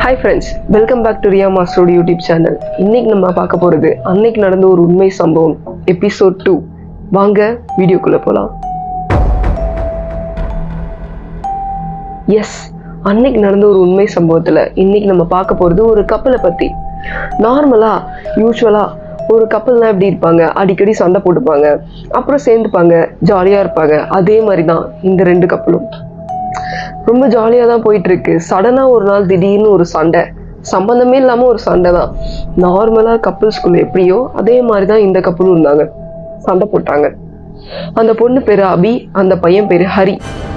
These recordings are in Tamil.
Hi friends, welcome back to Riya Master YouTube channel. இன்னைக்கு நம்ம பார்க்க போறது அன்னைக்கு நடந்த ஒரு உண்மை சம்பவம் எபிசோட் 2. வாங்க வீடியோக்குள்ள போலாம். எஸ், அன்னைக்கு நடந்த ஒரு உண்மை சம்பவத்துல இன்னைக்கு நம்ம பார்க்க போறது ஒரு கப்பலை பத்தி. யூசுவலா ஒரு கப்பல்னா எப்படி இருப்பாங்க, அடிக்கடி சண்டை போட்டுப்பாங்க, அப்புறம் சேர்ந்துப்பாங்க, ஜாலியா இருப்பாங்க. அதே மாதிரி தான் இந்த ரெண்டு கப்பலும் ரொம்ப ஜாலியாக தான் போயிட்டு இருக்கு. சடனாக ஒரு நாள் திடீர்னு ஒரு சண்டை, சம்பந்தமே இல்லாமல் ஒரு சண்டை தான். நார்மலாக கப்பல்ஸ்குள்ள எப்படியோ அதே மாதிரி தான் இந்த கப்பலும் இருந்தாங்க. சண்டை போட்டாங்க. அந்த பொண்ணு பேரு அபி, அந்த பையன் பேரு ஹரி.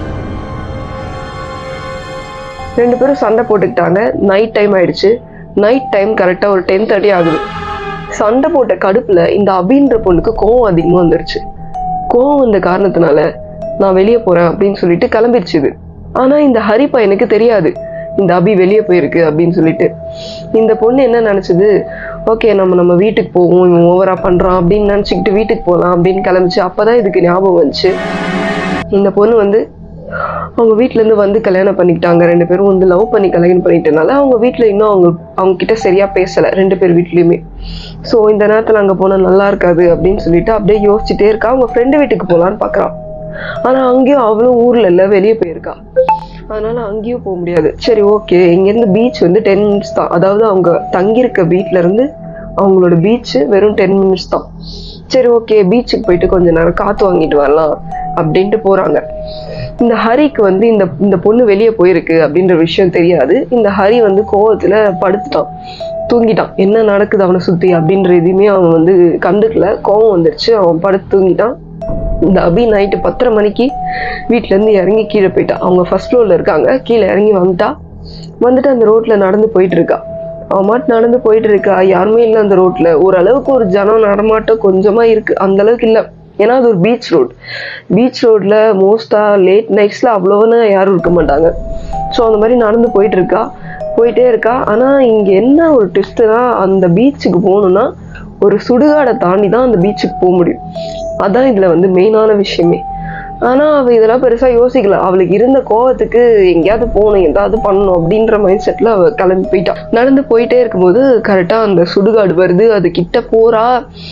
ரெண்டு பேரும் சண்டை போட்டுக்கிட்டாங்க. நைட் டைம் ஆயிடுச்சு. நைட் டைம் கரெக்டாக ஒரு 10:30 ஆகுது. சண்டை போட்ட கடுப்புல இந்த அபின்ற பொண்ணுக்கு கோவம் அதிகமாக வந்துருச்சு. கோவம் வந்த காரணத்தினால நான் வெளியே போறேன் அப்படின்னு சொல்லிட்டு கிளம்பிடுச்சு இது. ஆனா இந்த ஹரி பையனுக்கு தெரியாது இந்த அபி வெளியே போயிருக்கு அப்படின்னு சொல்லிட்டு. இந்த பொண்ணு என்ன நினைச்சது, ஓகே நம்ம வீட்டுக்கு போவோம், இவன் ஓவரா பண்றான் அப்படின்னு நினைச்சுக்கிட்டு வீட்டுக்கு போகலாம் அப்படின்னு கிளம்பிச்சு. அப்பதான் இதுக்கு ஞாபகம் வந்துச்சு, இந்த பொண்ணு அவங்க வீட்டுல இருந்து கல்யாணம் பண்ணிக்கிட்டாங்க. ரெண்டு பேரும் லவ் பண்ணி கல்யாணம் பண்ணிட்டனால அவங்க வீட்டுல இன்னும் அவங்க கிட்ட சரியா பேசல, ரெண்டு பேர் வீட்லயுமே. ஸோ இந்த நேரத்துல அங்க போனா நல்லா இருக்காது அப்படின்னு சொல்லிட்டு அப்படியே யோசிச்சுட்டே இருக்கா. அவங்க ஃப்ரெண்டு வீட்டுக்கு போலான்னு பாக்குறான். ஆனா அங்கேயும் அவளும் ஊர்ல இல்ல, வெளியே போயிருக்கா. அதனால அங்கேயும் போக முடியாது. சரி ஓகே, இங்கிருந்து பீச் 10 மினிட்ஸ் தான். அதாவது அவங்க தங்கியிருக்க வீட்டுல இருந்து அவங்களோட பீச் வெறும் 10 மினிட்ஸ் தான். சரி ஓகே, பீச்சுக்கு போயிட்டு கொஞ்ச நேரம் காத்து வாங்கிட்டு வரலாம் அப்படின்ட்டு போறாங்க. இந்த ஹரிக்கு இந்த பொண்ணு வெளியே போயிருக்கு அப்படின்ற விஷயம் தெரியாது. இந்த ஹரி கோவத்துல படுத்துட்டான், தூங்கிட்டான். என்ன நடக்குது அவனை சுத்தி அப்படின்ற எதுவுமே அவன் கண்டுக்கல. கோவம் வந்துருச்சு, அவன் படுத்து தூங்கிட்டான். இந்த அபி நைட்டு 10:30 மணிக்கு வீட்டுல இருந்து இறங்கி கீழே போயிட்டா. அவங்க ஃபர்ஸ்ட் ஃப்ளோர்ல இருக்காங்க. கீழே இறங்கி வந்துட்டு அந்த ரோட்ல நடந்து போயிட்டு இருக்கா. அவன் மாட்டு நடந்து போயிட்டு இருக்கா. யாருமே இல்லை அந்த ரோட்ல. ஓரளவுக்கு ஒரு ஜனம் நடமாட்டம் கொஞ்சமா இருக்கு, அந்த அளவுக்கு இல்லை. ஏன்னா அது ஒரு பீச் ரோடு. பீச் ரோட்ல மோஸ்டா லேட் நைட்ஸ்ல அவ்வளோன்னு யாரும் இருக்க மாட்டாங்க. ஸோ அந்த மாதிரி நடந்து போயிட்டே இருக்கா. ஆனா இங்க என்ன ஒரு ட்விஸ்ட்னா, அந்த பீச்சுக்கு போகணும்னா ஒரு சுடுகாடை தாண்டி தான் அந்த பீச்சுக்கு போக முடியும். அதான் இதுல மெயினான விஷயமே. ஆனா அவ இதெல்லாம் பெருசா யோசிக்கல. அவளுக்கு இருந்த கோவத்துக்கு எங்கேயாவது போகணும், ஏதாவது பண்ணணும் அப்படின்ற மைண்ட் செட்ல அவ கிளம்பி போயிட்டா. நடந்து போயிட்டே இருக்கும்போது கரெக்டா அந்த சுடுகாடு வருது. அது கிட்ட போறா.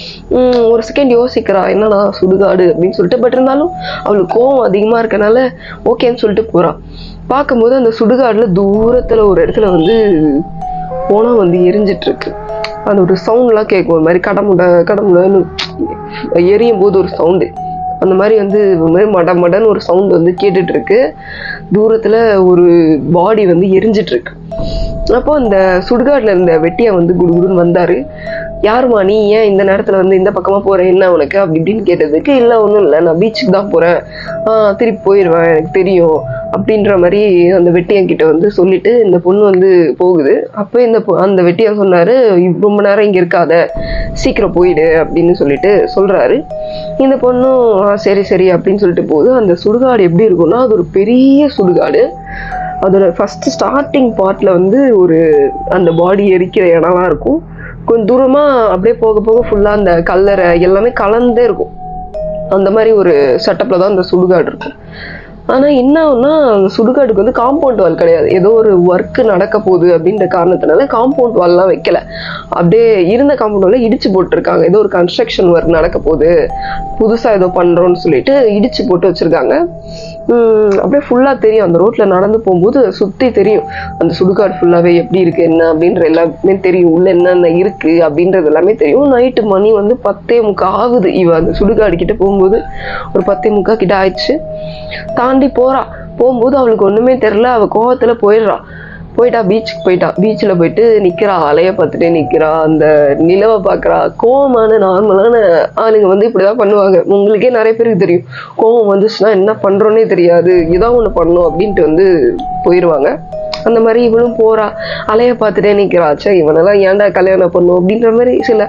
ஒரு செகண்ட் யோசிக்கிறா, என்னடா சுடுகாடு அப்படின்னு சொல்லிட்டு. பட் இருந்தாலும் அவளுக்கு கோவம் அதிகமா இருக்கனால ஓகேன்னு சொல்லிட்டு போறா. பார்க்கும்போது அந்த சுடுகாடுல தூரத்துல ஒரு இடத்துல போனா எரிஞ்சிட்டு இருக்கு. அந்த ஒரு சவுண்ட்லாம் கேட்கும், ஒரு மாதிரி கடமுடன்னு எரியும் போது ஒரு சவுண்டு. அந்த மாதிரி ஒரு மாதிரி மடன்னு ஒரு சவுண்ட் கேட்டுட்டு இருக்கு. தூரத்துல ஒரு பாடி எரிஞ்சிட்டு இருக்கு. அப்போ அந்த சுடுகாடுல இருந்த வெட்டியா குடுகுடுன்னு வந்தாரு. யாருமா நீ, ஏன் இந்த நேரத்துல இந்த பக்கமா போறேன், என்ன உனக்கு அப்படி இப்படின்னு கேட்டதுக்கு, இல்ல ஒன்றும் இல்லை, நான் பீச்சுக்கு தான் போறேன், திருப்பி போயிடுவேன், எனக்கு தெரியும் அப்படின்ற மாதிரி அந்த வெட்டியன் கிட்ட சொல்லிட்டு இந்த பொண்ணு போகுது. அப்போ அந்த வெட்டியன் சொன்னாரு, ரொம்ப நேரம் இங்க இருக்காத, சீக்கிரம் போயிடு அப்படின்னு சொல்லிட்டு சொல்றாரு. இந்த பொண்ணும் சரி சரி அப்படின்னு சொல்லிட்டு போகுது. அந்த சுடுகாடு எப்படி இருக்கும்னா, அது ஒரு பெரிய சுடுகாடு. அதோட ஃபர்ஸ்ட் ஸ்டார்டிங் பார்ட்ல ஒரு அந்த பாடி எரிக்கிற இடம்லாம் இருக்கும். கொஞ்சம் தூரமா அப்படியே போக போக ஃபுல்லா அந்த கல்லறை எல்லாமே கலந்தே இருக்கும். அந்த மாதிரி ஒரு செட்டப்ல தான் அந்த சுடுகாடு இருக்கும். ஆனா என்ன ஆகும்னா, அந்த சுடுகாடுக்கு காம்பவுண்ட் வால் கிடையாது. ஏதோ ஒரு ஒர்க் நடக்க போகுது அப்படின்ற காரணத்தினால காம்பவுண்ட் வால்லாம் வைக்கல. அப்படியே இருந்த காம்பவுண்ட் வால்ல இடிச்சு போட்டுருக்காங்க. ஏதோ ஒரு கன்ஸ்ட்ரக்ஷன் ஒர்க் நடக்க போகுது, புதுசா ஏதோ பண்றோம்னு சொல்லிட்டு இடிச்சு போட்டு வச்சிருக்காங்க. அப்படியே ஃபுல்லா தெரியும். அந்த ரோட்ல நடந்து போகும்போது சுத்தி தெரியும் அந்த சுடுகாடு ஃபுல்லாவே எப்படி இருக்கு என்ன அப்படின்ற எல்லாமே தெரியும். உள்ள என்னென்ன இருக்கு அப்படின்றது எல்லாமே தெரியும். நைட்டு மணி 10:45 ஆகுது. இவ அந்த சுடுகாடு கிட்ட போகும்போது ஒரு 10:45 கிட்ட ஆயிடுச்சு. தாண்டி போகும்போது அவளுக்கு ஒண்ணுமே தெரியல. அவ கோவத்துல போயிட்டா பீச்சுக்கு போயிட்டா. பீச்சில் போயிட்டு நிக்கிறா, அலைய பார்த்துட்டே நிக்கிறா, அந்த நிலவை பாக்குறா. கோவமான நார்மலான ஆளுங்க இப்படிதான் பண்ணுவாங்க. உங்களுக்கே நிறைய பேருக்கு தெரியும், கோவம் வந்துச்சுன்னா என்ன பண்றோன்னே தெரியாது, ஏதாவது ஒண்ணு பண்ணணும் அப்படின்ட்டு போயிடுவாங்க. அந்த மாதிரி இவளும் போறா, அலைய பார்த்துட்டே நிக்கிறா. சே, இவனெல்லாம் ஏன்டா கல்யாணம் பண்ணும் அப்படின்ற மாதிரி சில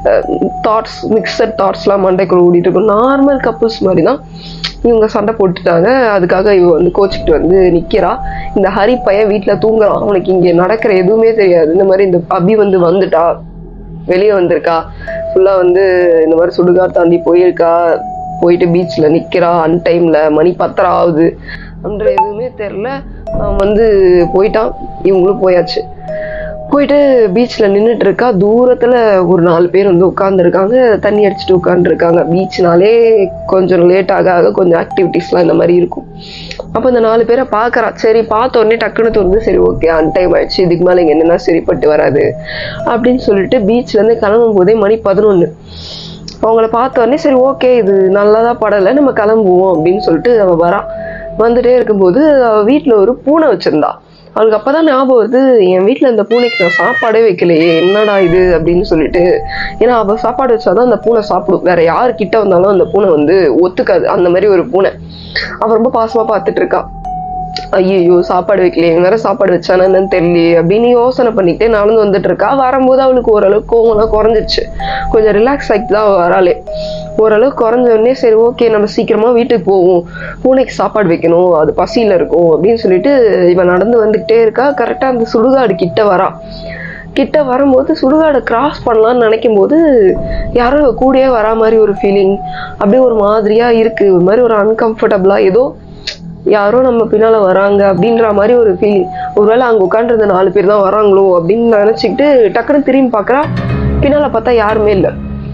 மிக்சட் தாட்ஸ்லாம் மண்டைக்குள்ள ஓடிட்டு இருக்கும். நார்மல் கப்புள்ஸ் மாதிரி தான் இவங்க சண்டை போட்டுட்டாங்க. அதுக்காக இவ கோச்சிக்கிட்டு நிக்கிறா. இந்த ஹரி பையன் வீட்டுல தூங்குறான். அவனுக்கு இங்க நடக்கிற எதுவுமே தெரியாது. இந்த மாதிரி இந்த அபி வந்துட்டா, வெளியே வந்திருக்கா, ஃபுல்லா இந்த மாதிரி சுடுகாடு தாண்டி போயிட்டு பீச்ல நிக்கிறா. அன்டைம்ல மணி 10:30 ஆகுது. அன்ற எதுவுமே தெரியல. அவன் போயிட்டான். இவங்களும் போயாச்சு. போயிட்டு பீச்சில் நின்றுட்டு இருக்கா. தூரத்தில் ஒரு 4 பேர் வந்து உட்காந்துருக்காங்க, தண்ணி அடிச்சுட்டு உட்காந்துருக்காங்க. பீச்னாலே கொஞ்சம் லேட் ஆக கொஞ்சம் ஆக்டிவிட்டீஸ்லாம் இந்த மாதிரி இருக்கும். அப்போ இந்த 4 பேரை பார்க்குறா. சரி, பார்த்த உடனே டக்குன்னு தோணுது, சரி ஓகே அன்டைம் ஆயிடுச்சு, இதுக்கு மேலே இங்கே என்னென்னா சரிப்பட்டு வராது அப்படின்னு சொல்லிட்டு பீச்லேருந்து கிளம்பும் போதே மணி 11. அவங்கள பார்த்த உடனே சரி ஓகே இது நல்லதாக படலை, நம்ம கிளம்புவோம் அப்படின்னு சொல்லிட்டு அவள் வரா. வந்துட்டே இருக்கும்போது அவள் வீட்டில் ஒரு பூனை வச்சுருந்தா. அவளுக்கு அப்போதான் ஞாபகம் வருது, என் வீட்டில் இந்த பூனைக்கு நான் சாப்பாடே வைக்கலையே, என்னடா இது அப்படின்னு சொல்லிட்டு. ஏன்னா அவள் சாப்பாடு வச்சாதான் அந்த பூனை சாப்பிடும், வேற யார் கிட்ட வந்தாலும் அந்த பூனை வந்து ஒத்துக்காது. அந்த மாதிரி ஒரு பூனை. அவள் ரொம்ப பாசமாக பார்த்துட்டு இருக்கா. ஐயோ சாப்பாடு வைக்கலையே, வேற சாப்பாடு வச்சானா என்னன்னு தெரியலையே அப்படின்னு யோசனை பண்ணிக்கிட்டே நடந்து வந்துட்டு இருக்கா. வரும்போது அவளுக்கு ஓரளவுக்கு கோவம்லாம் குறைஞ்சிருச்சு, கொஞ்சம் ரிலாக்ஸ் ஆகிட்டு தான் வராளே. ஓரளவுக்கு குறைஞ்ச உடனே சரி ஓகே நம்ம சீக்கிரமா வீட்டுக்கு போவோம், பூனைக்கு சாப்பாடு வைக்கணும், அது பசியில இருக்கும் அப்படின்னு சொல்லிட்டு இவன் நடந்து வந்துகிட்டே இருக்கா. கரெக்டா அந்த சுடுகாடு கிட்ட வரா. கிட்ட வரும்போது சுடுகாடை கிராஸ் பண்ணலான்னு நினைக்கும் போது யாரோ கூடயே வரா மாதிரி ஒரு ஃபீலிங். அப்படியே ஒரு மாதிரியா இருக்கு, ஒரு மாதிரி ஒரு அன்கம்ஃபர்டபுளா, ஏதோ யாரோ நம்ம பின்னால வராங்க அப்படின்ற மாதிரி ஒரு ஃபீலிங். ஒருவேளை அங்க உட்காந்துருந்த 4 பேர் தான் வராங்களோ அப்படின்னு நினைச்சுக்கிட்டு டக்குன்னு திரும்பி பாக்குறா. பின்னால பார்த்தா யாருமே இல்லை.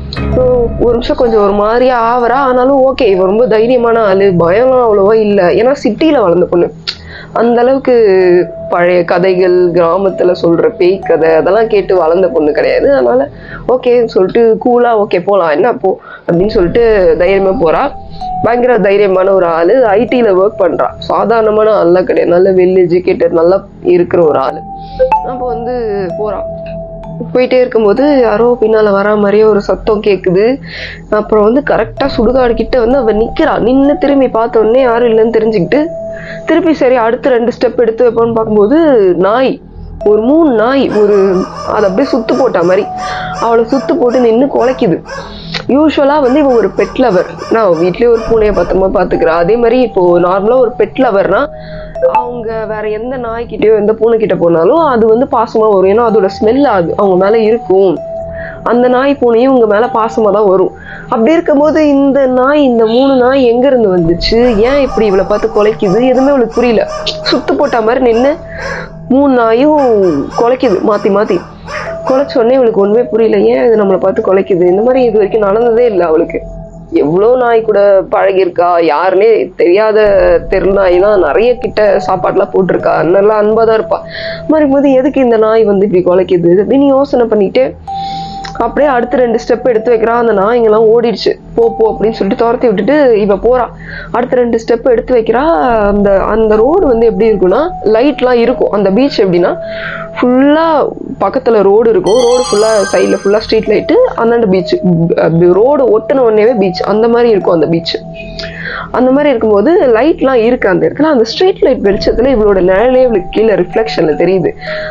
ஒரு நிமிஷம் கொஞ்சம் ஒரு மாதிரியா ஆவரா. ஆனாலும் ஓகே, இவ ரொம்ப தைரியமான ஆளு, பயம்லாம் அவ்வளவா இல்லை. ஏன்னா சிட்டியில வளர்ந்த பொண்ணு, அந்த அளவுக்கு பழைய கதைகள், கிராமத்துல சொல்ற பேய் கதை அதெல்லாம் கேட்டு வளர்ந்த பொண்ணு கிடையாது. அதனால ஓகேன்னு சொல்லிட்டு கூலா ஓகே போலாம் என்ன போ அப்படின்னு சொல்லிட்டு தைரியமா போறா. பயங்கர தைரியமான ஒரு ஆளு, ஐடில ஒர்க் பண்றா. சாதாரணமான ஆள்லாம் கிடையாது, நல்ல வெல் எஜுகேட்டட், நல்லா இருக்கிற ஒரு ஆளு. அப்போ வந்து போறா. போயிட்டே இருக்கும்போது யாரோ பின்னால வரா மாதிரியே ஒரு சத்தம் கேக்குது. அப்புறம் வந்து கரெக்டா சுடுகாடு கிட்ட வந்து அவ நிக்கிறா. நின்று திரும்பி பார்த்த உடனே யாரும் இல்லைன்னு தெரிஞ்சுக்கிட்டு திருப்பி சரி அடுத்து 2 ஸ்டெப் எடுத்து வைப்போன்னு பார்க்கும்போது நாய், ஒரு 3 நாய், ஒரு அதை அப்படியே சுத்து போட்ட மாதிரி அவளை சுத்து போட்டு நின்று குலைக்குது. யூஸ்வலா வந்து இவன் ஒரு பெட் லவர், நான் வீட்லயே ஒரு பூனையை பத்திரமா பாத்துக்கிறா. அதே மாதிரி இப்போ நார்மலா ஒரு பெட் லவர்னா அவங்க வேற எந்த நாய்கிட்டயோ எந்த பூனை கிட்ட போனாலும் அது வந்து பாசமா வரும். ஏன்னா அதோட ஸ்மெல் அது அவங்க மேல இருக்கும். அந்த நாய் பூனையும் உங்க மேல பாசமா தான் வரும். அப்படி இருக்கும்போது இந்த நாய், இந்த 3 நாய் எங்க இருந்து வந்துச்சு, ஏன் இப்படி இவளை பார்த்து குலைக்குது, எதுவுமே அவளுக்கு புரியல. சுத்து போட்ட மாதிரி நின்று 3 நாயும் குலைக்குது, மாத்தி மாத்தி குலைச்ச உடனே இவளுக்கு ஒண்ணுமே புரியல. ஏன் இது நம்மளை பார்த்து குலைக்குது, இந்த மாதிரி இது வரைக்கும் நடந்ததே இல்லை அவளுக்கு. எவ்வளோ நாய் கூட பழகிருக்கா, யாருன்னே தெரியாத தெரு நாய் தான் நிறைய கிட்ட சாப்பாடுலாம் போட்டிருக்கா, நல்லா அன்பா தான் இருப்பா. மாதிரி போது எதுக்கு இந்த நாய் வந்து இப்படி குலைக்குது அப்படின்னு யோசனை பண்ணிட்டு அப்படியே அடுத்து 2 ஸ்டெப் எடுத்து வைக்கிறா. அந்த நாய்ங்கெல்லாம் ஓடிடுச்சு. போ அப்படின்னு சொல்லிட்டு துரத்தி விட்டுட்டு இவ போறா. அடுத்த 2 ஸ்டெப் எடுத்து வைக்கிறா. அந்த ரோடு வந்து எப்படி இருக்குன்னா லைட்லாம் இருக்கும். அந்த பீச் எப்படின்னா ஃபுல்லா பக்கத்துல ரோடு இருக்கும், ரோடு ஃபுல்லா சைட்ல ஃபுல்லா ஸ்ட்ரீட் லைட்டு, அந்தாண்ட பீச், ரோடு ஒட்டுன உடனே பீச், அந்த மாதிரி இருக்கும் அந்த பீச். அந்த மாதிரி இருக்கும்போது லைட்லாம் இருக்கு அந்த இடத்துல. அந்த ஸ்ட்ரீட் லைட் வெளிச்சத்துல இவளோட நிழலே இவளுக்கு கீழே ரிஃப்ளெக்ஷன்ல தெரியுது.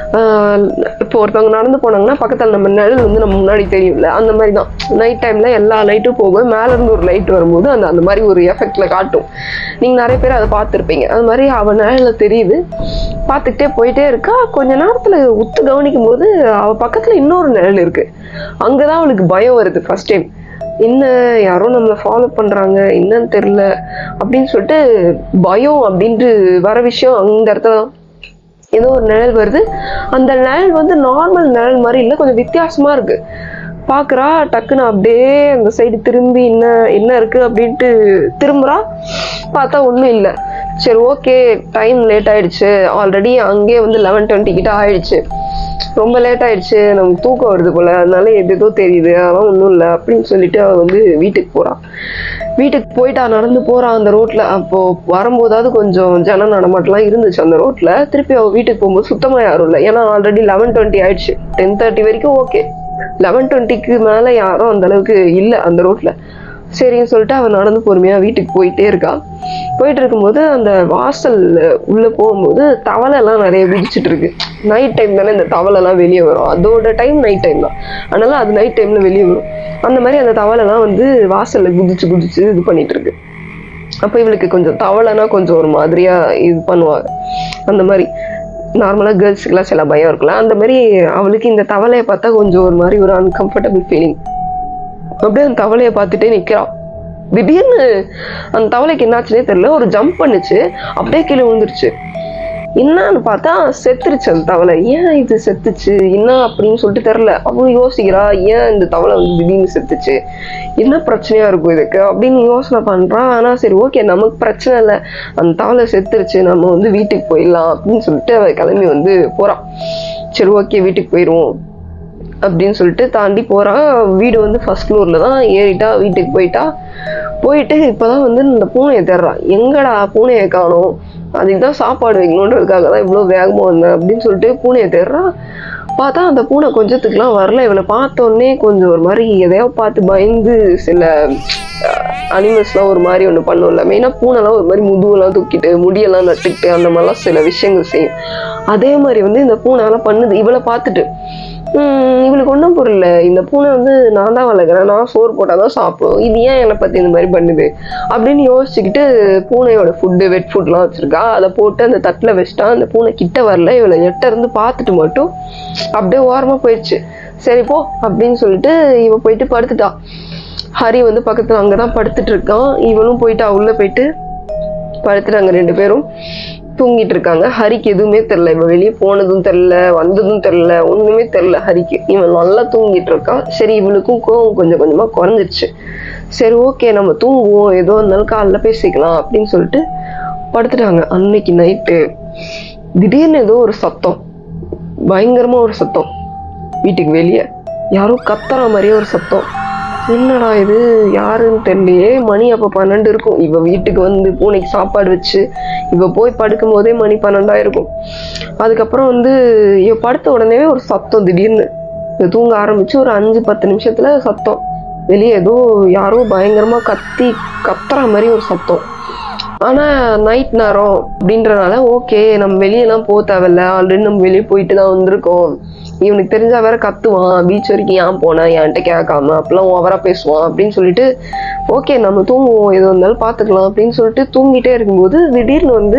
இப்போ ஒருத்தவங்க நடந்து போனாங்கன்னா பக்கத்துல நம்ம நிழல் வந்து நம்ம முன்னாடி தெரியும்ல, அந்த மாதிரி தான் நைட் டைம்ல எல்லா லைட்டும் போகும். மேல இருந்து ஒரு லைட் வரும்போது அந்த மாதிரி ஒரு எஃபெக்ட்ல காட்டும். நீங்க நிறைய பேர் அதை பார்த்துருப்பீங்க. அது மாதிரி அவ நிழல தெரியுது. பார்த்துக்கிட்டே போயிட்டே இருக்கா. கொஞ்ச நேரத்துல உத்து கவனிக்கும் போது அவ பக்கத்துல இன்னொரு நிழல் இருக்கு. அங்கதான் அவளுக்கு பயம் வருது ஃபர்ஸ்ட் டைம். என்ன யாரோ நம்மளை ஃபாலோ பண்றாங்க என்னன்னு தெரியல அப்படின்னு சொல்லிட்டு பயம் அப்படின்ட்டு வர விஷயம் அந்த இடத்துல ஏதோ ஒரு நிழல் வருது. அந்த நிழல் வந்து நார்மல் நிழல் மாதிரி இல்லை, கொஞ்சம் வித்தியாசமா இருக்கு. பாக்குறா. டக்குன்னு அப்படியே அந்த சைடு திரும்பி என்ன இருக்கு அப்படின்ட்டு திரும்புறா. பார்த்தா ஒன்றும் இல்லை. சரி ஓகே டைம் லேட் ஆயிடுச்சு, ஆல்ரெடி அங்கேயே வந்து 11:20 கிட்ட ஆயிடுச்சு, ரொம்ப லேட் ஆயிடுச்சு, நமக்கு தூக்கம் வருது போல, அதனால எதோ தெரியுது, அதெல்லாம் ஒன்றும் இல்லை அப்படின்னு சொல்லிட்டு அவ வந்து வீட்டுக்கு போறான். வீட்டுக்கு போயிட்டா நடந்து போறான் அந்த ரோட்ல. அப்போ வரும்போதாவது கொஞ்சம் ஜன நடமாட்டெல்லாம் இருந்துச்சு அந்த ரோட்ல. திருப்பி அவ வீட்டுக்கு போகும்போது சுத்தமா யாரும் இல்லை. ஏன்னா ஆல்ரெடி 11:20 ஆயிடுச்சு. 10:30 வரைக்கும் ஓகே, 11:20க்கு மேல யாரும் அந்த அளவுக்கு இல்லை அந்த ரோட்ல. சரின்னு சொல்லிட்டு அவன் நடந்து பொறுமையா வீட்டுக்கு போயிட்டே இருக்கா. போயிட்டு இருக்கும்போது அந்த வாசல் உள்ள போகும்போது தவளை எல்லாம் நிறைய விதிச்சுட்டு இருக்கு. நைட் டைம் தானே இந்த தவளை எல்லாம் வெளியே வரும், அதோட டைம் நைட் டைம் தான், அதனால அது நைட் டைம்ல வெளியே வரும். அந்த மாதிரி அந்த தவளை எல்லாம் வந்து வாசல்ல குதிச்சு இது பண்ணிட்டு இருக்கு. அப்ப இவளுக்கு கொஞ்சம் தவளைனா கொஞ்சம் ஒரு மாதிரியா இது பண்ணுவாங்க. அந்த மாதிரி நார்மலா கேர்ள்ஸுக்கெல்லாம் சில பயம் இருக்கலாம். அந்த மாதிரி அவளுக்கு இந்த தவளையை பார்த்தா கொஞ்சம் ஒரு மாதிரி ஒரு அன்கம்ஃபர்டபுள் ஃபீலிங். அப்படியே அந்த தவளையை பார்த்துட்டே நிக்கிறான். திடீர்னு அந்த தவளைக்கு என்னாச்சுன்னே தெரியல, ஒரு ஜம்ப் பண்ணுச்சு, அப்படியே கீழே விழுந்துருச்சு. என்னன்னு பார்த்தா செத்துருச்சு அந்த தவளை. ஏன் இது செத்துச்சு என்ன அப்படின்னு சொல்லிட்டு தெரில. அவளும் யோசிக்கிறா, ஏன் இந்த தவளை வந்து திடீர்னு செத்துச்சு, என்ன பிரச்சனையா இருக்கும் இதுக்கு அப்படின்னு யோசனை பண்றான். ஆனா சரி ஓகே நமக்கு பிரச்சனை இல்லை, அந்த தவளை செத்துருச்சு, நம்ம வந்து வீட்டுக்கு போயிடலாம் அப்படின்னு சொல்லிட்டு அவ கிளம்பி வந்து போறான். சரி ஓகே வீட்டுக்கு போயிடுவோம் அப்படின்னு சொல்லிட்டு தாண்டி போறான். வீடு வந்து ஃபர்ஸ்ட் ஃப்ளோர்ல தான். ஏறிட்டா, வீட்டுக்கு போயிட்டு இப்பதான் வந்து இந்த பூனையை தேடுறான். எங்கடா பூனையை காணோம், அதுக்கு தான் சாப்பாடு வைக்கணுன்றதுக்காக தான் இவ்வளோ வேகமா வந்தேன் அப்படின்னு சொல்லிட்டு பூனையை தேடுறான். பார்த்தா அந்த பூனை கொஞ்சத்துக்குலாம் வரல. இவளை பார்த்தோன்னே கொஞ்சம் ஒரு மாதிரி எதையோ பார்த்து பயந்து சில அனிமல்ஸ்லாம் ஒரு மாதிரி ஒன்று பண்ணும்ல. மெயினாக பூனைலாம் ஒரு மாதிரி முதுகெல்லாம் தூக்கிட்டு முடியெல்லாம் நட்டுக்கிட்டு அந்த மாதிரிலாம் சில விஷயங்கள் செய்யும். அதே மாதிரி வந்து இந்த பூனைலாம் பண்ணுது. இவளை பார்த்துட்டு இவளுக்கு ஒன்றும் புரியல, இந்த பூனை வந்து நான் தான் வளர்க்குறேன், நான் சோறு போட்டால் தான் சாப்பிடும், இது ஏன் என்னை பற்றி இந்த மாதிரி பண்ணுது அப்படின்னு யோசிச்சுக்கிட்டு பூனையோட ஃபுட்டு வெட் ஃபுட்லாம் வச்சுருக்கா. அதை போட்டு அந்த தட்டில் வச்சுட்டா. அந்த பூனை கிட்ட வரல. இவளை எட்ட இருந்து பார்த்துட்டு மட்டும் அப்படியே ஓரமாக போயிடுச்சு. சரி போ அப்படின்னு சொல்லிட்டு இவ போயிட்டு படுத்துட்டா. ஹரி வந்து பக்கத்தில் அங்கே தான் படுத்துட்டு இருக்கான். இவளும் போயிட்டா, உள்ளே போயிட்டு படுத்துட்டாங்க. 2 பேரும் தூங்கிட்டு இருக்காங்க. ஹரிக்கு எதுவுமே தெரியல, இவன் வெளியே போனதும் தெரியல, வந்ததும் தெரியல, ஒண்ணுமே தெரியல ஹரிக்கு. இவன் நல்லா தூங்கிட்டு இருக்கான். சரி இவளுக்கும் கோவம் கொஞ்சம் கொஞ்சமா குறைஞ்சிருச்சு. சரி ஓகே நம்ம தூங்குவோம், ஏதோ இருந்தாலும் காலைல பேசிக்கலாம் அப்படின்னு சொல்லிட்டு படுத்துட்டாங்க. அன்னைக்கு நைட்டு திடீர்னு ஏதோ ஒரு சத்தம், பயங்கரமா ஒரு சத்தம். வீட்டுக்கு வெளியே யாரோ கத்துற மாதிரியே ஒரு சத்தம். என்னடா இது யாருன்னு தெரியலையே. மணி அப்போ 12 இருக்கும். இவ வீட்டுக்கு வந்து பூனைக்கு சாப்பாடு வச்சு இவ போய் படுக்கும் போதே மணி 12 இருக்கும். அதுக்கப்புறம் வந்து இவ படுத்த உடனே ஒரு சத்தம். திடீர்னு தூங்க ஆரம்பிச்சு ஒரு 5-10 நிமிஷத்துல சத்தம். வெளியே ஏதோ யாரோ பயங்கரமா கத்துற மாதிரி ஒரு சத்தம். ஆனா நைட் நேரம் அப்படின்றனால ஓகே நம்ம வெளியெல்லாம் போக தேவையில்ல, ஆல்ரெடி நம்ம வெளியே போயிட்டு தான் வந்திருக்கோம், இவனுக்கு தெரிஞ்சா வேற கத்துவான், பீச் வரைக்கும் ஏன் போனேன் என்கிட்ட கேட்காம அப்படிலாம் ஓவரா பேசுவான் அப்படின்னு சொல்லிட்டு ஓகே நம்ம தூங்குவோம், எது வந்தாலும் பாத்துக்கலாம் அப்படின்னு சொல்லிட்டு தூங்கிட்டே இருக்கும்போது திடீர்னு வந்து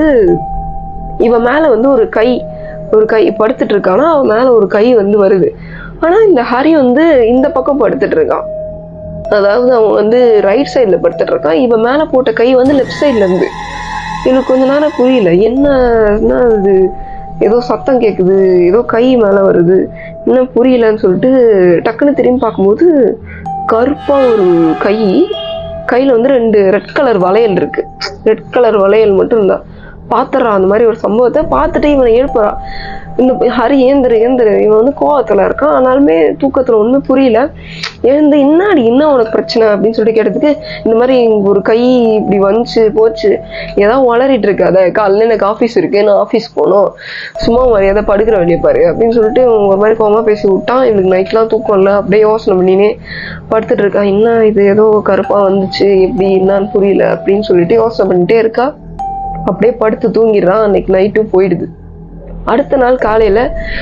இவன் மேல வந்து ஒரு கை படுத்துட்டு இருக்கானா, அவன் மேல ஒரு கை வந்து வருது. ஆனா இந்த ஹரி வந்து இந்த பக்கம் படுத்துட்டு இருக்கான். அதாவது அவன் வந்து ரைட் சைட்ல படுத்துட்டு இருக்கான். இவன் மேல போட்ட கை வந்து லெஃப்ட் சைட்ல இருந்து. எனக்கு கொஞ்ச நேரம் புரியல, என்ன இது, ஏதோ சத்தம் கேட்குது, ஏதோ கை மேல வருது, இன்னும் புரியலன்னு சொல்லிட்டு டக்குன்னு திரும்பி பார்க்கும்போது கருப்பா ஒரு கையில வந்து 2 ரெட் கலர் வளையல் இருக்கு. ரெட் கலர் வளையல் மட்டும் இருந்தா பாத்துறான். அந்த மாதிரி ஒரு சம்பவத்தை பார்த்துட்டு இவனை எழுப்புறான். இந்த ஹரி ஏந்திரு. இவன் வந்து கோவத்துல இருக்கான். ஆனாலுமே தூக்கத்துல ஒண்ணுமே புரியல. எழுந்து இன்னாடி என்ன உனக்கு பிரச்சனை அப்படின்னு சொல்லிட்டு கேட்டதுக்கு இந்த மாதிரி ஒரு கை இப்படி வந்துச்சு போச்சு, ஏதாவது வளரிட்டு இருக்காத, காலையில் எனக்கு ஆஃபீஸ் இருக்கு, நான் ஆஃபீஸ் போகணும், சும்மா மரியாதை படுக்கிற வெளியே பாரு அப்படின்னு சொல்லிட்டு ஒரு மாதிரி கோவமா பேசி விட்டான். இவனுக்கு நைட்லாம் தூக்கம் இல்லை. அப்படியே யோசனை பண்ணினே படுத்துட்டு இருக்கான். என்ன இது ஏதோ கருப்பா வந்துச்சு, எப்படி என்னன்னு புரியல அப்படின்னு சொல்லிட்டு யோசனை பண்ணிட்டே இருக்கா. அப்படியே படுத்து தூங்கிடுறான். அன்னைக்கு நைட்டும் போயிடுது. அடுத்த நாள் காலையில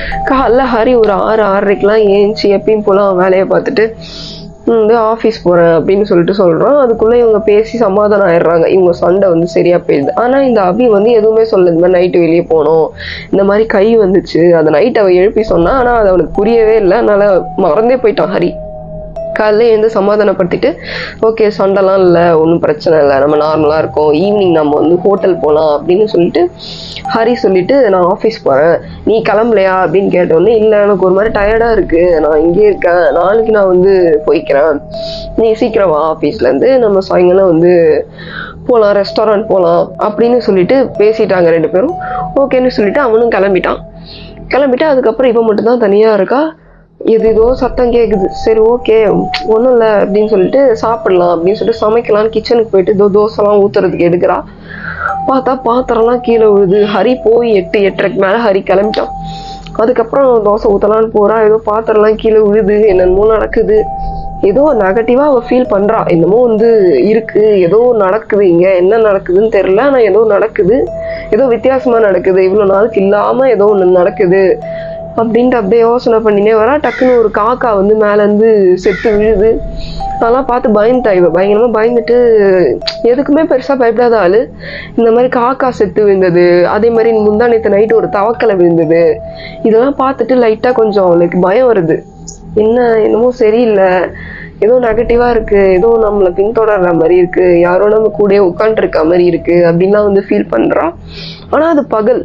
ஹரி ஒரு 6-6:30க்கெல்லாம் ஏஞ்சி எப்பயும் போல அவன் வேலையை பார்த்துட்டு வந்து ஆஃபீஸ் போறேன் அப்படின்னு சொல்லிட்டு சொல்றான். அதுக்குள்ள இவங்க பேசி சமாதானம் ஆயிடுறாங்க. இவங்க சண்டை வந்து சரியா போயிடுது. ஆனா இந்த அபி வந்து எதுவுமே சொல்லல. இந்த மாதிரி நைட்டு வெளியே போனோம், இந்த மாதிரி கை வந்துச்சு, அந்த நைட் அவ எழுப்பி சொன்னா. ஆனா அது அவனுக்கு புரியவே இல்லை. அதனால மறந்தே போயிட்டான் ஹரி. காலைல எழுந்து சமாதானப்படுத்திட்டு ஓகே சண்டைலாம் இல்லை, ஒன்றும் பிரச்சனை இல்லை, நம்ம நார்மலாக இருக்கோம், ஈவினிங் நம்ம வந்து ஹோட்டல் போகலாம் அப்படின்னு சொல்லிட்டு ஹரி சொல்லிட்டு நான் ஆஃபீஸ் போகிறேன், நீ கிளம்பலையா அப்படின்னு கேட்டோடனே இல்லை எனக்கு ஒரு மாதிரி டயர்டாக இருக்குது, நான் இங்கே இருக்கேன், நாளைக்கு நான் வந்து போய்க்கிறேன், நீ சீக்கிரம் வா ஆஃபீஸ்லேருந்து, நம்ம சாயங்காலம் வந்து போகலாம், ரெஸ்டாரண்ட் போகலாம் அப்படின்னு சொல்லிட்டு பேசிட்டாங்க 2 பேரும். ஓகேன்னு சொல்லிட்டு அவனும் கிளம்பிட்டு அதுக்கப்புறம் இவன் மட்டும்தான் தனியாக இருக்கா. ஏதோ சத்தம் கேட்குது. சரி ஓகே ஒன்றும் இல்லை அப்படின்னு சொல்லிட்டு சாப்பிடலாம் அப்படின்னு சொல்லிட்டு சமைக்கலான்னு கிச்சனுக்கு போயிட்டு தோசைலாம் ஊத்துறதுக்கு எடுக்கிறா. பார்த்தா பாத்திரம்லாம் கீழே விழுது. ஹரி போய் 8-8:30 மேலே ஹரி கிளம்பிட்டான். அதுக்கப்புறம் தோசை ஊற்றலான்னு போறா. ஏதோ பாத்திரம்லாம் கீழே விழுது, என்னென்னமோ நடக்குது. ஏதோ நெகட்டிவா அவ ஃபீல் பண்றா. என்னமோ வந்து இருக்கு, ஏதோ நடக்குது, இங்க என்ன நடக்குதுன்னு தெரியல, ஆனா ஏதோ நடக்குது, ஏதோ வித்தியாசமா நடக்குது, இவ்வளவு நாளுக்கு இல்லாம ஏதோ ஒண்ணு நடக்குது அப்படின்ட்டு அப்படியே யோசனை பண்ணினே வரா. டக்குன்னு ஒரு காக்கா வந்து மேல இருந்து செத்து விழுது. அதெல்லாம் பார்த்து பயந்துட்டா. இவ பயங்கரமா பயந்துட்டு, எதுக்குமே பெருசா பயப்படாத ஆளு இந்த மாதிரி காக்கா செத்து விழுந்தது, அதே மாதிரி முந்தானத்து நைட்டு ஒரு தவக்கலை விழுந்தது, இதெல்லாம் பார்த்துட்டு லைட்டா கொஞ்சம் அவளுக்கு பயம் வருது. என்னமோ சரியில்லை, ஏதோ நெகட்டிவா இருக்கு, ஏதோ நம்மளை பின்தொடர்ற மாதிரி இருக்கு, யாரோ நம்ம கூட உட்காந்துருக்க மாதிரி இருக்கு அப்படின்லாம் வந்து ஃபீல் பண்றா. ஆனா அது பகல்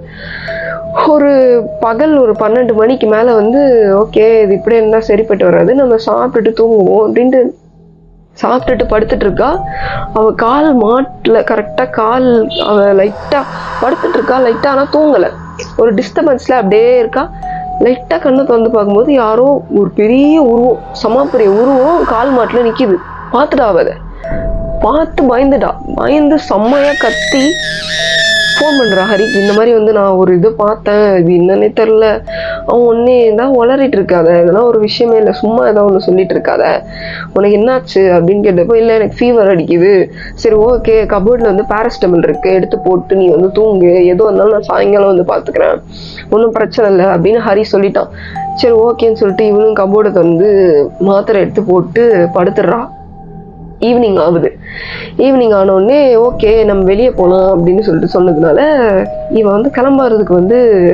ஒரு 12 மணிக்கு மேல வந்து ஓகே இது இப்படி இருந்தா சரிப்பட்டு வராது, நம்ம சாப்பிட்டுட்டு தூங்குவோம் அப்படின்ட்டு சாப்பிட்டுட்டு படுத்துட்டு இருக்கா. அவ கால் மாட்டுல கரெக்டா அவ லைட்டா படுத்துட்டு இருக்கா, லைட்டா ஆனா தூங்கல, ஒரு டிஸ்டர்பன்ஸ்ல அப்படியே இருக்கா. லைட்டா கண்ணை திறந்து பார்க்கும்போது யாரோ ஒரு பெரிய உருவம், பெரிய உருவம் கால் மாட்டுல நிக்குது. பார்த்துட்டா, அவ அதை பார்த்து பயந்து செம்மையா கத்தி ஃபோன் பண்றா ஹரிக்கு. இந்த மாதிரி வந்து நான் ஒரு இது பார்த்தேன், இது என்னன்னே தெரில. அவன் ஒன்னே தான் உளறிட்டு இருக்காத, இதெல்லாம் ஒரு விஷயமே இல்லை, சும்மா ஏதாவது ஒன்று சொல்லிட்டு இருக்காத, உனக்கு என்னாச்சு அப்படின்னு கேட்டப்போ இல்லை எனக்கு ஃபீவர் அடிக்குது. சரி ஓகே, கபோர்டில் வந்து பேராசிட்டமல் இருக்கு, எடுத்து போட்டு நீ வந்து தூங்கு, எதுவும் இருந்தாலும் நான் சாயங்காலம் வந்து பார்த்துக்கிறேன், ஒன்றும் பிரச்சனை இல்லை அப்படின்னு ஹரி சொல்லிட்டான். சரி ஓகேன்னு சொல்லிட்டு இவனும் கபோர்டை வந்து மாத்திரை எடுத்து போட்டு படுத்துடுறா. ஈவினிங் ஆகுது. ஈவினிங் ஆனோடனே ஓகே நம்ம வெளியே போகலாம் அப்படின்னு சொல்லிட்டு சொன்னதுனால இவன் வந்து கிளம்புறதுக்கு வந்து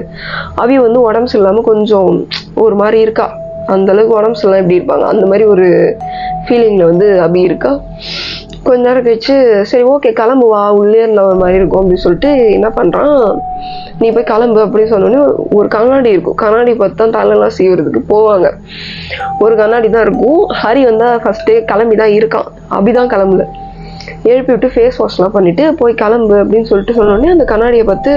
அவி வந்து உடம்பு சரியில்லாமல் கொஞ்சம் ஒரு மாதிரி இருக்கா. அந்த அளவுக்கு உடம்பு சரியில்லாம் எப்படி இருப்பாங்க அந்த மாதிரி ஒரு ஃபீலிங்கில் வந்து அபி இருக்கா. கொஞ்ச நேரம் கழிச்சு சரி ஓகே கிளம்பு வா, உள்ளே இருந்த ஒரு மாதிரி இருக்கும் அப்படின்னு சொல்லிட்டு என்ன பண்ணுறான், நீ போய் கிளம்பு அப்படின்னு சொன்னோடனே ஒரு கண்ணாடி இருக்கும், கண்ணாடி பார்த்து தான் தலைலாம் சீவுறதுக்கு போவாங்க. ஒரு கண்ணாடி தான் இருக்கும். ஹரி வந்து ஃபர்ஸ்டே கிளம்பி தான் இருக்கான், அபிதான் கிளம்புல. எழுப்பி விட்டு ஃபேஸ் வாஷ்லாம் பண்ணிட்டு போய் கிளம்பு அப்படின்னு சொல்லிட்டு சொன்னோடனே அந்த கண்ணாடியை பார்த்து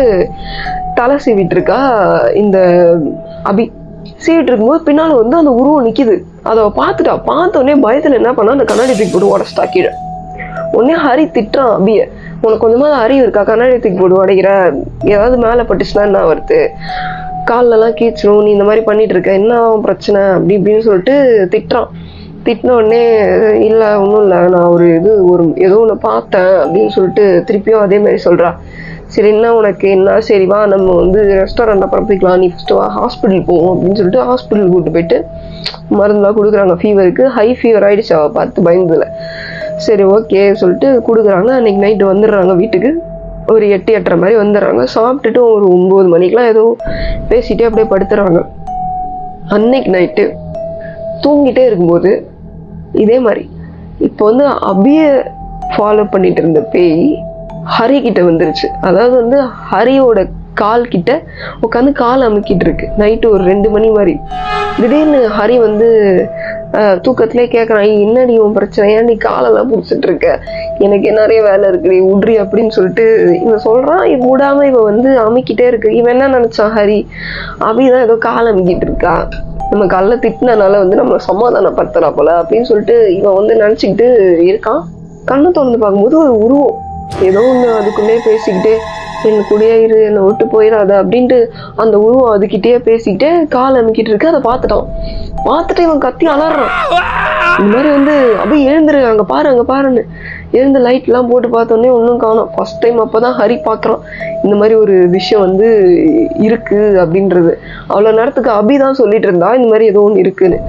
தலை சீவிட்டு இருக்கா இந்த அபி. சீவிட்டு இருக்கும்போது பின்னால வந்து அந்த உருவம் நிக்குது. அதை பார்த்துட்டா. பார்த்தோடனே பயத்துல என்ன பண்ணா, அந்த கண்ணாடி தூக்கி போட்டு உடச்சிட்டா கீழே. உடனே ஹரி திட்டுறான் அபிய, உனக்கு கொஞ்சமாவது அறிவு இருக்கா, கண்ணாடி தூக்கி போட்டு உடைக்கிற, ஏதாவது மேலே பட்டுச்சுன்னா என்ன வருது, கால்லலாம் கீச்சிரும், நீ இந்த மாதிரி பண்ணிட்டு இருக்க, என்ன பிரச்சனை அப்படி இப்படின்னு சொல்லிட்டு திட்டுறான். திட்டின உடனே இல்லை ஒன்றும் இல்லை, நான் ஏதோ ஒன்று பார்த்தேன் அப்படின்னு சொல்லிட்டு திருப்பியும் அதே மாதிரி சொல்றா. சரி என்ன உனக்கு என்ன, சரி வா நம்ம வந்து ரெஸ்டாரண்ட்டை பரப்பிக்கலாம், நீ ஃபர்ஸ்ட் வா ஹாஸ்பிட்டல் போவோம் அப்படின்னு சொல்லிட்டு ஹாஸ்பிட்டல் கூப்பிட்டு போயிட்டு மருந்துலாம் கொடுக்குறாங்க. ஃபீவருக்கு ஹை ஃபீவர் ஆயிடுச்சு, அவள் பார்த்து பயந்ததுல. சரி ஓகே சொல்லிட்டு கொடுக்குறாங்க. அன்னைக்கு நைட்டு வந்துடுறாங்க வீட்டுக்கு, ஒரு 8-8:30 மாதிரி வந்துடுறாங்க. சாப்பிட்டுட்டு ஒரு 9 மணிக்கெலாம் ஏதோ பேசிட்டே அப்படியே படுத்துறாங்க. அன்னைக்கு நைட்டு தூங்கிட்டே இருக்கும்போது இதே மாதிரி இப்போ வந்து அபிய ஃபாலோ பண்ணிட்டு இருந்த பேய் ஹரி கிட்ட வந்துருச்சு. அதாவது வந்து ஹரியோட கால் கிட்ட உட்காந்து கால் அமுக்கிட்டு இருக்கு. நைட்டு ஒரு 2 மணி மாதிரி திடீர்னு ஹரி வந்து தூக்கத்திலே கேட்குறான், என்னடி உன் பிரச்சனை, ஏன் நீ காலெல்லாம் பிடிச்சிட்டு இருக்க, எனக்கு நிறைய வேலை இருக்குடி உட்ரி அப்படின்னு சொல்லிட்டு இவன் சொல்றான். இவன் விடாம இவன் வந்து அமுக்கிட்டே இருக்கு. இவன் என்ன நினைச்சான், ஹரி அபிதான் ஏதோ கால் அமுக்கிட்டு இருக்கா, நம்ம கல்ல திட்டினால வந்து நம்ம சமாதானப்படுத்துறா போல அப்படின்னு சொல்லிட்டு இவன் வந்து நினைச்சுக்கிட்டு இருக்கான். கண்ணை திறந்து பார்க்கும்போது ஒரு உருவம் ஏதோ ஒன்று அதுக்குள்ளே பேசிக்கிட்டே, என்ன கூடயே இரு, என்னை விட்டு போயிடாத அப்படின்ட்டு அந்த உருவம் அதுக்கிட்டே பேசிக்கிட்டே கால் அமுக்கிட்டு இருக்கு. அதை பார்த்துட்டான். பார்த்துட்டு இவன் கத்தி அலறான். இந்த மாதிரி வந்து அப்படியே எழுந்துரு, அங்கே பாரு அங்கே பாருன்னு எழுந்து லைட்லாம் போட்டு பார்த்தோன்னே ஒன்றும் காணோம். ஃபர்ஸ்ட் டைம் அப்போதான் ஹரி பார்க்குறான் இந்த மாதிரி ஒரு விஷயம் வந்து இருக்கு அப்படின்றது. அவ்வளோ நேரத்துக்கு அபி தான் சொல்லிட்டு இருந்தா இந்த மாதிரி ஏதோ ஒன்று இருக்குன்னு.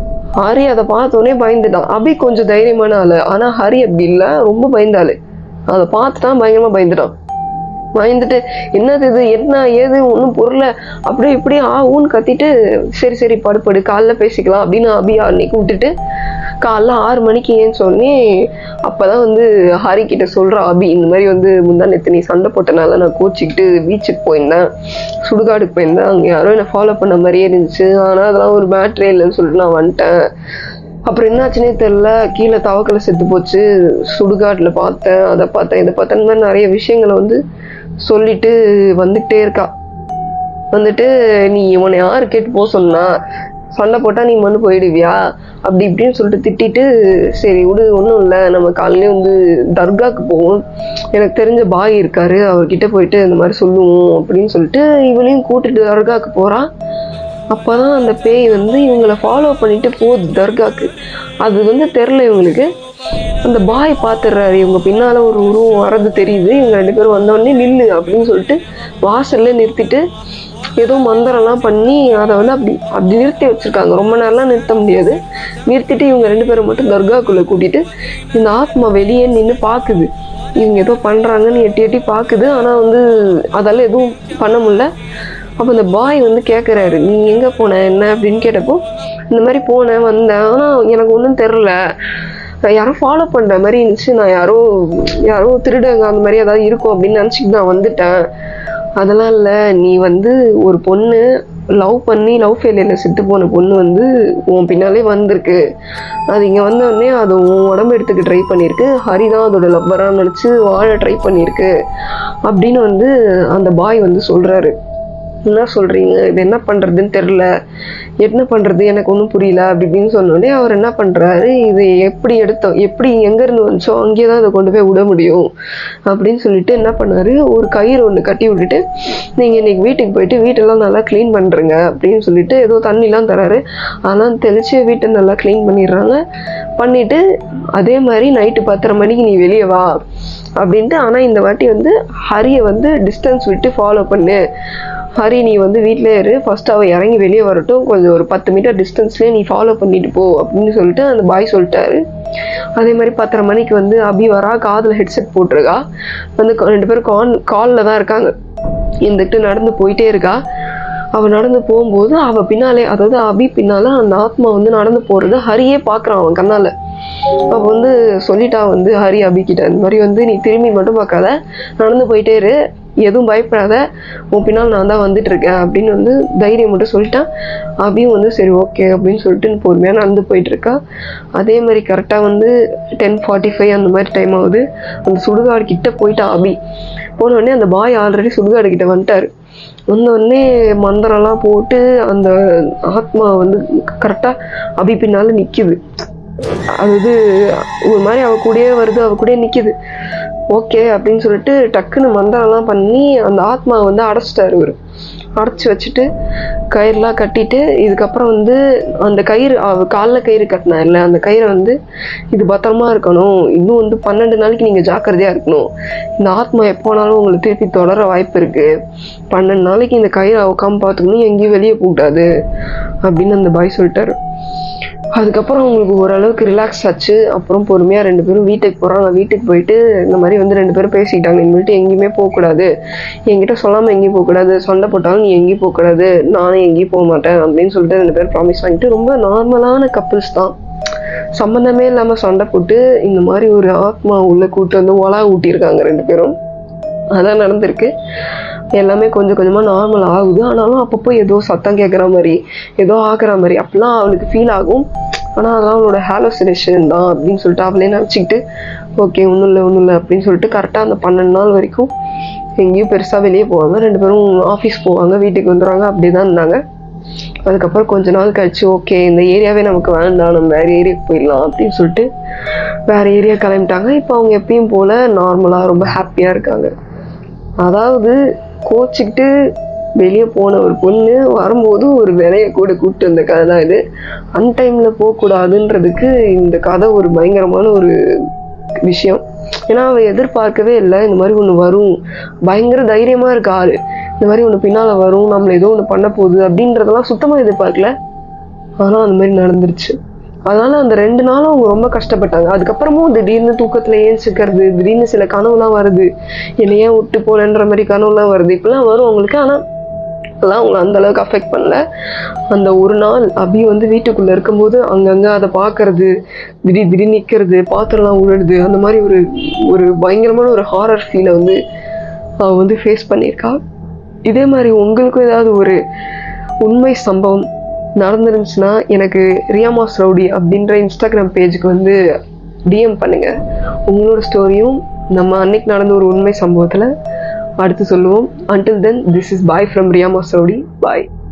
ஹரி அதை பார்த்தோன்னே பயந்துட்டான். அபி கொஞ்சம் தைரியமான ஆளு, ஆனா ஹரி அப்படி இல்லை, ரொம்ப பயந்தாளு. அதை பார்த்துட்டான், பயங்கரமா பயந்துட்டு என்னது இது, என்ன ஏது ஒன்றும் பொருளை அப்படியே இப்படி ஊன்னு கத்திட்டு சரி சரி படுப்படு காலைல பேசிக்கலாம் அப்படின்னு அபி அன்னைக்கு விட்டுட்டு காலைல 6 மணிக்கு ஏன்னு சொல்லி அப்பதான் வந்து ஹரி கிட்ட சொல்றா அபி, இந்த மாதிரி வந்து முந்தா நேத்து நீ சண்டை போட்டனால நான் கோச்சிக்கிட்டு பீச்சுக்கு போயிருந்தேன், சுடுகாடுக்கு போயிருந்தேன், அங்கே யாரோ என்னை ஃபாலோ பண்ண மாதிரியே இருந்துச்சு, ஆனால் அதெல்லாம் ஒரு மேட்ரே இல்லைன்னு சொல்லிட்டு நான் வந்துட்டேன். அப்புறம் என்னாச்சுன்னே தெரில, கீழே தவக்கலை செத்து போச்சு, சுடுகாட்டில் பார்த்தேன், அதை பார்த்தேன், இதை பார்த்தேன், இந்த மாதிரி நிறைய விஷயங்களை வந்து சொல்லிட்டு வந்துகிட்டே இருக்கா. வந்துட்டு நீ உன்னை யாரு கேட்டு போக சொன்னா, சண்டை போட்டா நீ மண்ணு போயிடுவியா அப்படி இப்படின்னு சொல்லிட்டு திட்டிட்டு சரி விடு ஒன்றும் இல்லை, நம்ம காலையிலே வந்து தர்காவுக்கு போவோம், எனக்கு தெரிஞ்ச பாய் இருக்காரு, அவர்கிட்ட போயிட்டு இந்த மாதிரி சொல்லுவோம் அப்படின்னு சொல்லிட்டு இவளையும் கூட்டிட்டு தர்காவுக்கு போறான். அப்போதான் அந்த பேய் வந்து இவங்களை ஃபாலோ பண்ணிட்டு போகுது தர்காவுக்கு. அது வந்து தெரில இவங்களுக்கு. அந்த பாய் பார்த்துடுறாரு, இவங்க பின்னால ஒரு உருவம் வர்றது தெரியுது, இவங்க 2 பேரும் வந்தோடனே நில்லு அப்படின்னு சொல்லிட்டு வாசல்ல நிறுத்திட்டு ஏதோ மந்திரம்லாம் பண்ணி அதை வந்து அப்படி நிறுத்தி வச்சிருக்காங்க. ரொம்ப நேரம்லாம் நிறுத்த முடியாது. நிறுத்திட்டு இவங்க 2 பேரும் மட்டும் தர்காக்குள்ள கூட்டிட்டு இந்த ஆத்மா வெளியே நின்று பாக்குது. இவங்க ஏதோ பண்றாங்கன்னு எட்டி எட்டி பாக்குது. ஆனா வந்து அதெல்லாம் எதுவும் பண்ண முடியல. அப்போ அந்த பாய் வந்து கேட்குறாரு, நீ எங்கே போன என்ன அப்படின்னு கேட்டப்போ, இந்த மாதிரி போனேன் வந்தேன், ஆனால் எனக்கு ஒன்றும் தெரில, யாரோ ஃபாலோ பண்ணுற மாதிரி இருந்துச்சு, நான் யாரோ திருடங்க அந்த மாதிரி ஏதாவது இருக்கும் அப்படின்னு நினச்சிக்கிட்டு நான் வந்துட்டேன். அதெல்லாம் இல்லை, நீ வந்து ஒரு பொண்ணு லவ் பண்ணி லவ் ஃபெயிலியரில் செத்து போன பொண்ணு வந்து உன் பின்னாலே வந்திருக்கு, அது இங்கே வந்தோடனே அது உன் உடம்பு எடுத்துக்க ட்ரை பண்ணியிருக்கு, ஹரி தான் அதோட லவ்வராக நினச்சி வாழ ட்ரை பண்ணியிருக்கு அப்படின்னு வந்து அந்த பாய் வந்து சொல்கிறாரு. என்ன சொல்கிறீங்க, இது என்ன பண்ணுறதுன்னு தெரில, என்ன பண்ணுறது எனக்கு ஒன்றும் புரியல அப்படி இப்படின்னு சொன்னோடனே அவர் என்ன பண்ணுறாரு, இது எப்படி எங்கேருந்து வந்துச்சோ அங்கேயே தான் அதை கொண்டு போய் விட முடியும் அப்படின்னு சொல்லிட்டு என்ன பண்ணார், ஒரு கயிறு ஒன்று கட்டி விட்டுட்டு நீங்கள் இன்றைக்கி வீட்டுக்கு போயிட்டு வீட்டெல்லாம் நல்லா க்ளீன் பண்ணுறங்க அப்படின்னு சொல்லிட்டு ஏதோ தண்ணிலாம் தராரு. அதெல்லாம் தெளித்து வீட்டை நல்லா க்ளீன் பண்ணிடுறாங்க. பண்ணிவிட்டு அதே மாதிரி நைட்டு 10:30 மணிக்கு நீ வெளியே வா அப்படின்ட்டு, ஆனால் இந்த வாட்டி வந்து ஹரியை வந்து டிஸ்டன்ஸ் விட்டு ஃபாலோ பண்ணு, ஹரி நீ வந்து வீட்டிலே இரு, ஃபர்ஸ்ட் அவள் இறங்கி வெளியே வரட்டும், கொஞ்சம் ஒரு 10 மீட்டர் டிஸ்டன்ஸ்லேயே நீ ஃபாலோ பண்ணிட்டு போ அப்படின்னு சொல்லிட்டு அந்த பாய் சொல்லிட்டாரு. அதே மாதிரி 10:30 மணிக்கு வந்து அபி வரா, காதில் ஹெட்செட் போட்டிருக்கா, வந்து 2 பேரும் காலில் தான் இருக்காங்க, இருந்துட்டு நடந்து போயிட்டே இருக்கா. அவள் நடந்து போகும்போது அவள் பின்னாலே, அதாவது அபி பின்னால் அந்த ஆத்மா வந்து நடந்து போகிறது ஹரியே பார்க்குறான் அவன் கண்ணால். அவள் வந்து சொல்லிட்டா வந்து ஹரி அபிக்கிட்ட, இந்த மாதிரி வந்து நீ திரும்பி மட்டும் பார்க்காத, நடந்து போயிட்டே இரு, எதுவும் பயப்படாத, உன் பின்னால் நான் தான் வந்துட்டு இருக்கேன் அப்படின்னு வந்து தைரியம் மட்டும் சொல்லிட்டான். அபியும் வந்து சரி ஓகே அப்படின்னு சொல்லிட்டு பொறுமையாக நடந்து போயிட்டு இருக்கா. அதே மாதிரி கரெக்டாக வந்து 10:45 அந்த மாதிரி டைம் ஆகுது. அந்த சுடுகாடு கிட்ட போயிட்டான் அபி. போனோடனே அந்த பாய் ஆல்ரெடி சுடுகாடு கிட்ட வந்துட்டாரு. வந்தோடனே மந்திரம்லாம் போட்டு அந்த ஆத்மா வந்து கரெக்டாக அபி பின்னால் நிற்கிது. அதாவது ஒரு மாதிரி அவ கூடயே வருது, அவ கூடயே நிற்கிது. ஓகே அப்படின்னு சொல்லிட்டு டக்குன்னு மந்திரம்லாம் பண்ணி அந்த ஆத்மாவை வந்து அடைச்சிட்டாரு. இவர் அடைச்சி வச்சுட்டு கயிறுலாம் கட்டிட்டு, இதுக்கப்புறம் வந்து அந்த கயிறு காலில் கயிறு கட்டினா இல்லை, அந்த கயிறை வந்து இது பத்திரமா இருக்கணும், இன்னும் வந்து 12 நாளைக்கு நீங்கள் ஜாக்கிரதையாக இருக்கணும், இந்த ஆத்மா எப்போனாலும் உங்களை திருப்பி தொடர வாய்ப்பு இருக்குது, 12 நாளைக்கு இந்த கயிறை உட்காந்து பார்த்துக்கணும், எங்கேயும் வெளியே போகக்கூடாது அப்படின்னு அந்த பாய் சொல்லிட்டாரு. அதுக்கப்புறம் அவங்களுக்கு ஓரளவுக்கு ரிலாக்ஸ் ஆச்சு. அப்புறம் பொறுமையாக 2 பேரும் வீட்டுக்கு போகிறாங்க. வீட்டுக்கு போயிட்டு இந்த மாதிரி வந்து 2 பேரும் பேசிக்கிட்டாங்க, இனிமேட்டு எங்கேயுமே போகக்கூடாது, என்கிட்ட சொல்லாமல் எங்கேயும் போகக்கூடாது, சண்டை போட்டாலும் நீ எங்கேயும் போகக்கூடாது, நானும் எங்கேயும் போக மாட்டேன் அப்படின்னு சொல்லிட்டு 2 பேரும் ப்ராமிஸ் வாங்கிட்டு, ரொம்ப நார்மலான கப்புள்ஸ் தான், சம்மந்தமே இல்லாமல் சண்டை போட்டு இந்த மாதிரி ஒரு ஆத்மா உள்ள கூட்டு வந்து ஒலா ஊட்டியிருக்காங்க 2 பேரும். அதான் நடந்திருக்கு. எல்லாமே கொஞ்சம் கொஞ்சமாக நார்மல் ஆகுது. ஆனாலும் அப்பப்போ ஏதோ சத்தம் கேட்குற மாதிரி, ஏதோ ஆக்குற மாதிரி அப்படிலாம் அவளுக்கு ஃபீல் ஆகும். ஆனால் அதெல்லாம் அவளோட ஹாலோசினேஷன் தான் அப்படின்னு சொல்லிட்டு அவளே நினச்சிக்கிட்டு ஓகே ஒன்றும் இல்லை அப்படின்னு சொல்லிட்டு கரெக்டாக அந்த 12 நாள் வரைக்கும் எங்கேயும் பெருசாக வெளியே போவாங்க. 2 பேரும் ஆஃபீஸ் போவாங்க, வீட்டுக்கு வந்துடுவாங்க, அப்படி தான் இருந்தாங்க. அதுக்கப்புறம் கொஞ்ச நாள் கழிச்சு ஓகே இந்த ஏரியாவே நமக்கு வேண்டாம், நம்ம வேறு ஏரியாவுக்கு போயிடலாம் அப்படின்னு சொல்லிட்டு வேறு ஏரியா கிளம்பிட்டாங்க. இப்போ அவங்க எப்பயும் போல் நார்மலாக ரொம்ப ஹாப்பியாக இருக்காங்க. அதாவது கோச்சிக்கிட்டு வெளியே போன ஒரு பொண்ணு வரும்போது ஒரு விலையை கூட கூப்பிட்டு வந்த கதை தான் இது. அன்டைமில் போகக்கூடாதுன்றதுக்கு இந்த கதை ஒரு பயங்கரமான ஒரு விஷயம். ஏன்னா அவள் எதிர்பார்க்கவே இல்லை இந்த மாதிரி ஒன்று வரும், பயங்கர தைரியமாக இருக்க ஆள், இந்த மாதிரி ஒன்று பின்னால் வரும், நம்மளை ஏதோ ஒன்று பண்ண போகுது அப்படின்றதெல்லாம் சுத்தமாக எதிர்பார்க்கல. ஆனால் அந்த மாதிரி நடந்துருச்சு. அதனால அந்த 2 நாளும் அவங்க ரொம்ப கஷ்டப்பட்டாங்க. அதுக்கப்புறமும் திடீர்னு தூக்கத்துல ஏஞ்சிக்கிறது, திடீர்னு சில கனவுலாம் வருது, என்னை ஏன் விட்டு போலன்ற மாதிரி கனவுலாம் வருது, இப்பெல்லாம் வரும் அவங்களுக்கு. ஆனால் அதெல்லாம் அவங்களை அந்த அளவுக்கு அஃபெக்ட் பண்ணல. அந்த ஒரு நாள் அபி வந்து வீட்டுக்குள்ள இருக்கும்போது அங்கங்க அதை பார்க்கறது, திடீர்னு நிற்கிறது, பாத்திரம்லாம் உழுது, அந்த மாதிரி ஒரு பயங்கரமான ஒரு ஹாரர் ஃபீலை வந்து அவ வந்து ஃபேஸ் பண்ணியிருக்கா. இதே மாதிரி உங்களுக்கும் ஏதாவது ஒரு உண்மை சம்பவம் நடந்துருந்துச்சுன்னா எனக்கு ரியாமாஸ் ரவுடி அப்படின்ற இன்ஸ்டாகிராம் பேஜுக்கு வந்து டிஎம் பண்ணுங்க. உங்களோட ஸ்டோரியும் நம்ம அன்னைக்கு நடந்த ஒரு உண்மை சம்பவத்தில் அடுத்து சொல்லுவோம். Until then, this is bye from Riyamas Rowdy. Bye.